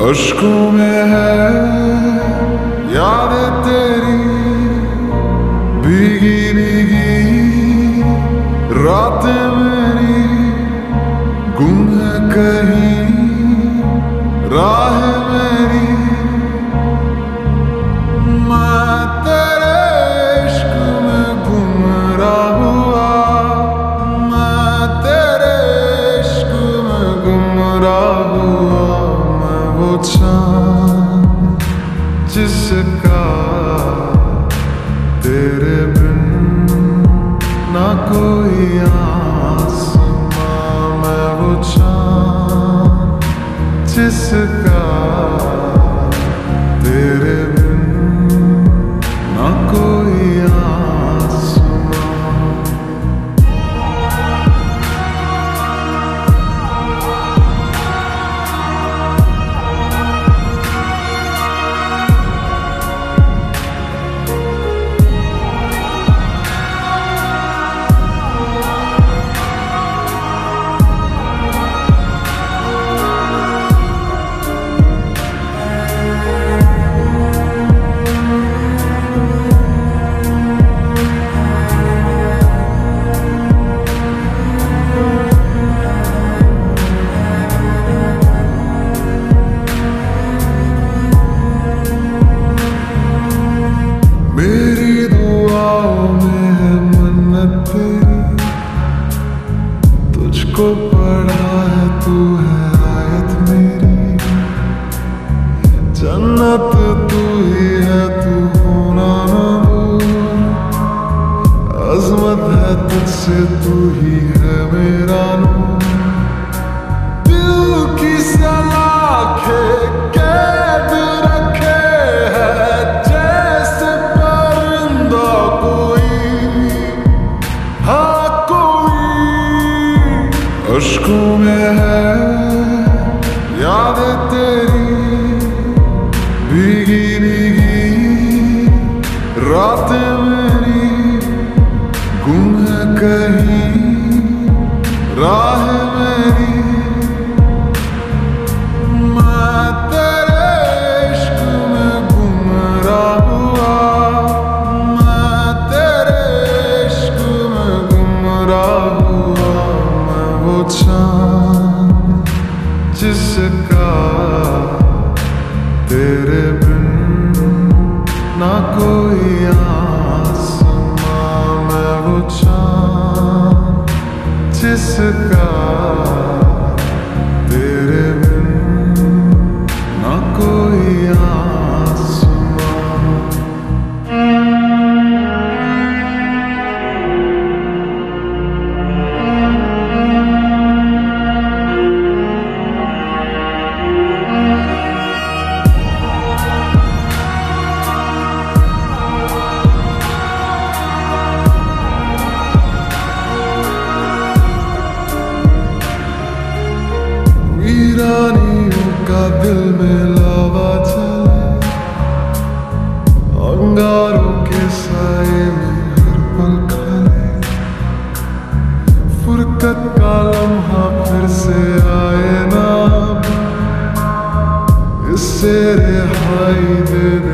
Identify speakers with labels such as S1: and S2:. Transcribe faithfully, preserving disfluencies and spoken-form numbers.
S1: अश्कों में है याद तेरी भीगी भीगी रात मेरी गुम है कहीं राह मेरी। मैं तेरे इश्क में गुमराह हुआ, मैं तेरे इश्क में गुमराह हुआ। मैं वो चाँद जिसका तेरे बिन ना कोई आसमां। मैं वो चाँद जिसका तेरे बिन ना कोई आसमां। मेरी दुआओं में है मन्नत तेरी, तुझको पढ़ा है तू है आयत मेरी। जन्नत तू ही है तू होना ना दूर, अज़मत है तुझसे तू ही है मेरा नूर। दिल की सलाखे कैद रखे है जैसे परिंदा कोई, हाँ कोई। अश्कों में है याद तेरी भीगी भीगी रात मेरी गुम है कहीं राह मेरी। मैं तेरे इश्क में गुमराह हुआ, मैं तेरे इश्क में गुमराह हुआ। मैं वो चाँद जिसका तेरे बिन ना कोई आसमां। मैं वो चाँद जिसका तेरे बिन ना कोई आसमां। वीरानियों का दिल में लावा चले, अंगारों के साए में हर पल खले। फुरकत का लम्हा फिर से आए ना, इससे रिहाई दे